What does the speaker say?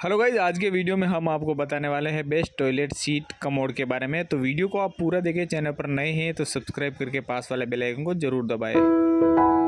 Hello guys, आज के video में हम आपको बताने वाले हैं बेस्ट टॉयलेट सीट कमोड के बारे में। तो वीडियो को आप पूरा देखें। चैनल पर नए हैं तो सब्सक्राइब करके पास वाले बेल आइकन को जरूर दबाएं।